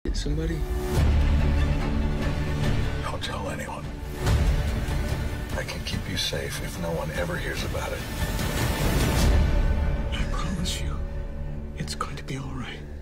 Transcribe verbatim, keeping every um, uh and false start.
Somebody? Don't tell anyone. I can keep you safe if no one ever hears about it. I promise you, it's going to be all right.